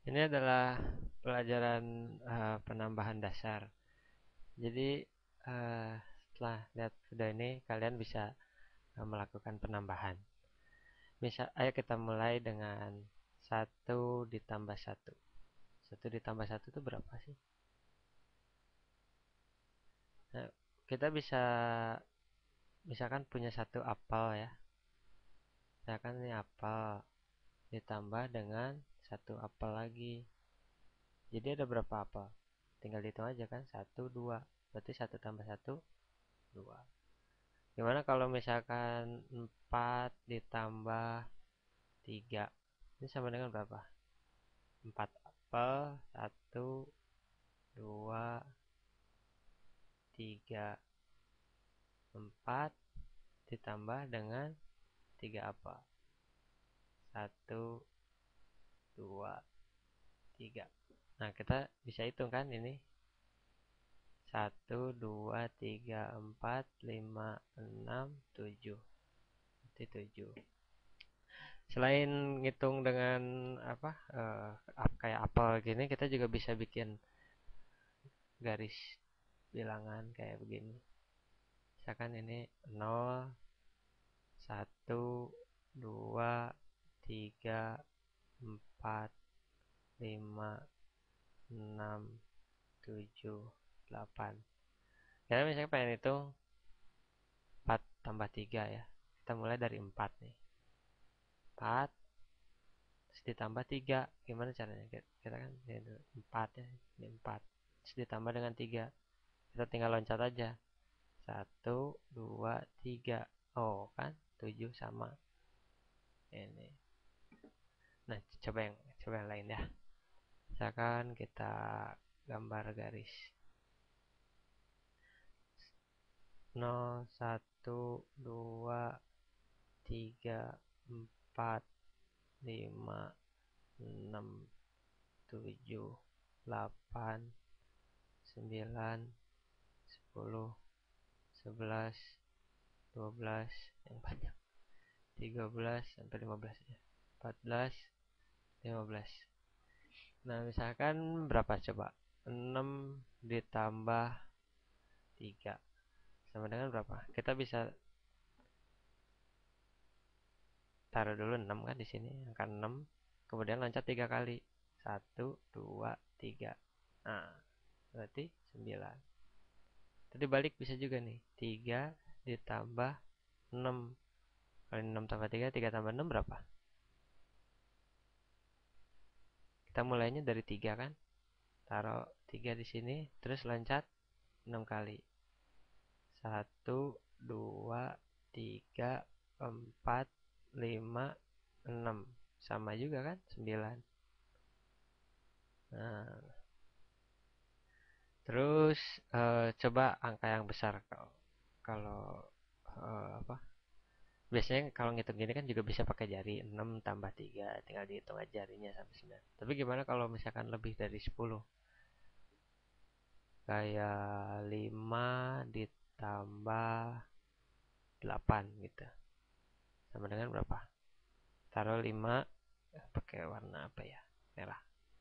Ini adalah pelajaran penambahan dasar. Jadi setelah lihat video ini kalian bisa melakukan penambahan. Misal, ayo kita mulai dengan satu ditambah satu. Satu ditambah satu itu berapa sih? Nah, kita bisa misalkan punya satu apel ya. Misalkan ini apel ditambah dengan satu apel lagi. Jadi ada berapa apel? Tinggal dihitung aja kan. Satu, dua. Berarti satu tambah satu, dua. Gimana kalau misalkan 4 ditambah 3? Ini sama dengan berapa? 4 apel, satu, 2, 3, 4 ditambah dengan 3 apel. Satu, 2, 3. Nah, kita bisa hitung kan ini. Satu, 2, 3, 4, 5, 6, 7. Berarti 7. Selain ngitung dengan apa kayak apel gini, kita juga bisa bikin garis bilangan kayak begini. Misalkan ini 0, 1, 2, 3, 4, 5, 6, 7, 8. Kita misalnya pengen hitung 4 tambah 3 ya. Kita mulai dari 4 nih. 4 terus ditambah 3. Gimana caranya? Kita kan 4 ya. Ini 4. Terus ditambah dengan 3. Kita tinggal loncat aja. Satu, dua, tiga. Oh kan, 7 sama ini. Nah, coba yang lain ya. Misalkan kita gambar garis 0, 1, 2, 3, 4, 5, 6, 7, 8, 9, 10, 11, 12, yang banyak. 13 sampai 15 ya. 14, 15. Nah, misalkan berapa coba? 6 ditambah 3 sama dengan berapa? Kita bisa taruh dulu 6 kan di sini, angka 6. Kemudian loncat 3 kali. 1, 2, 3. Nah, berarti 9. Tadi balik bisa juga nih. 3 ditambah 6. Kali 6 tambah 3, 3 tambah 6 berapa? Kita mulainya dari 3 kan? Taruh 3 di sini, terus loncat 6 kali. 1, 2, 3, 4, 5, 6. Sama juga kan? 9. Nah, terus coba angka yang besar kalau apa? Biasanya kalau ngitung gini kan juga bisa pakai jari. 6 tambah 3 tinggal dihitung aja jarinya sampai 9. Tapi gimana kalau misalkan lebih dari 10? Kayak 5 ditambah 8 gitu. Sama dengan berapa? Taruh 5 pakai warna apa ya? Merah.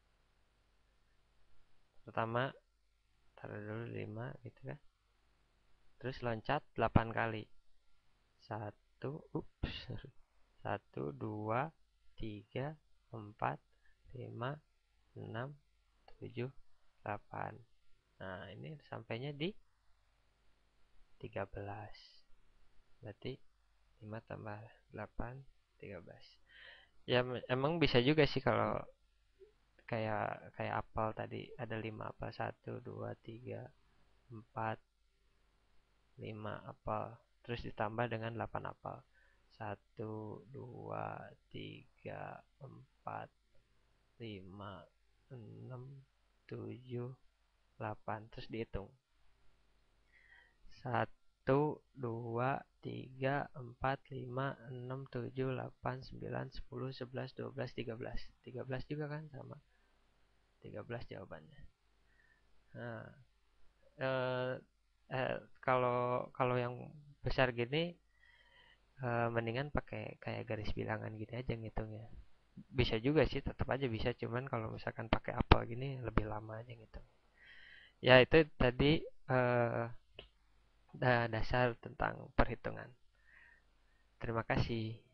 Pertama taruh dulu 5 gitu kan. Terus loncat 8 kali. Satu, ups. Satu, dua, tiga, empat, lima, enam, tujuh, 8. Nah, ini sampainya di 13. Berarti 5 tambah 8, 13. Ya emang bisa juga sih kalau kayak apel tadi ada 5 apel, satu, 2, 3, 4, 5 apel. Terus ditambah dengan 8 apel. Satu, 2, 3, 4, 5, 6, 7, 8. Terus dihitung. Satu, 2, 3, 4, 5, 6, 7, 8, 9, 10, 11, 12, 13. 13 juga kan sama. 13 jawabannya. Nah, eh, kalau kalau yang besar gini mendingan pakai kayak garis bilangan gitu aja ngitungnya. bisa juga sih, tetap aja bisa, cuman kalau misalkan pakai apel gini lebih lama aja gitu. Ya itu tadi eh, dasar tentang perhitungan. Terima kasih.